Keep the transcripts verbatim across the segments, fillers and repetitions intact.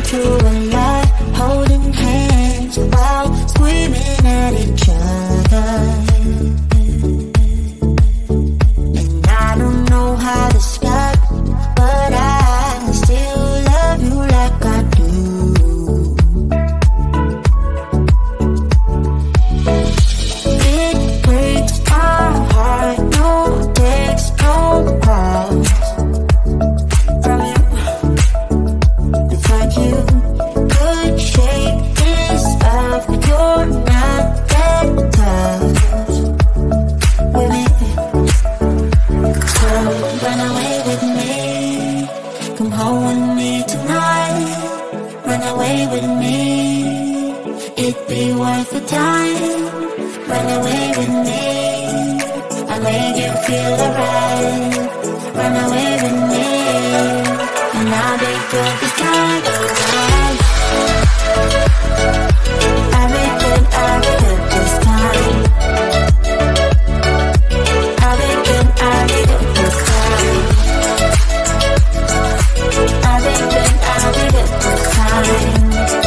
into a lie, holding hands while screaming at each other. And I don't know how to stop, but I still love you like I do. It breaks my heart, no text, no calls from you. It's like you could shake this off, but you're not that tough with me. So run away with me, come home with me tonight. Run away with me, it'd be worth the time. Run away with me, I'll make you feel alright. Run away with me, and I'll be good this time alright. I'll be good, I'll be good this time. I'll be good, I'll be good this time. I'll be good, I'll be good this time.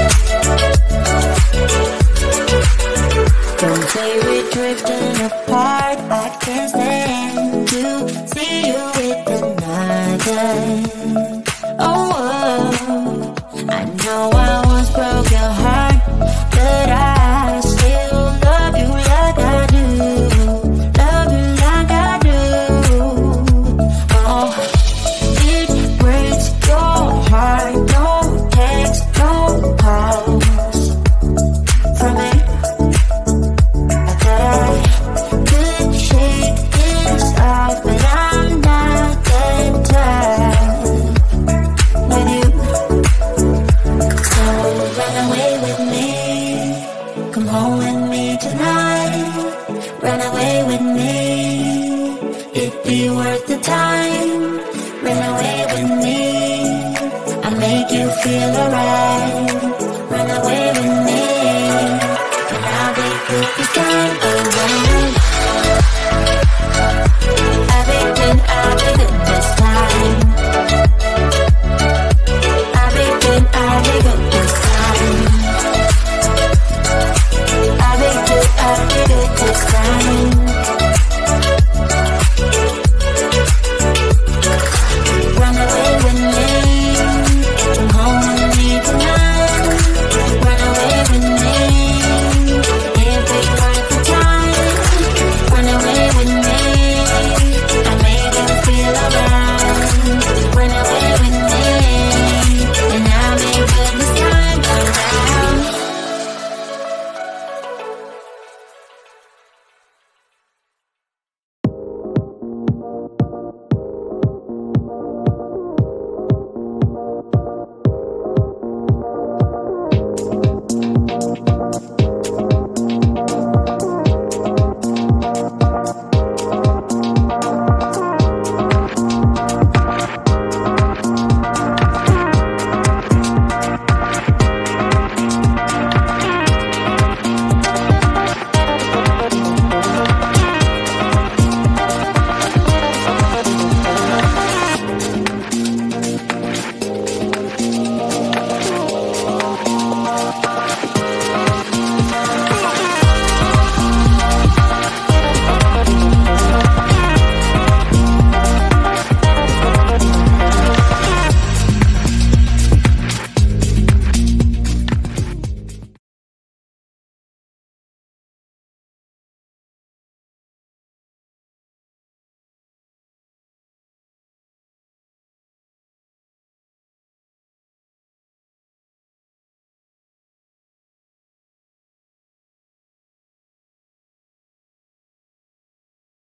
Don't say we're drifting apart, I can't stand to see you with another. Oh, oh, I know I once broke your heart, but I still love you like I do. Love you like I do. Oh, it breaks your heart, no text, no calls from me. I thought I could shake this off, but I'm not that tough with you. So run away with me, come home with me tonight. Run away with me, it'd be worth the time. Run away with me, I'll make you feel alright. Run away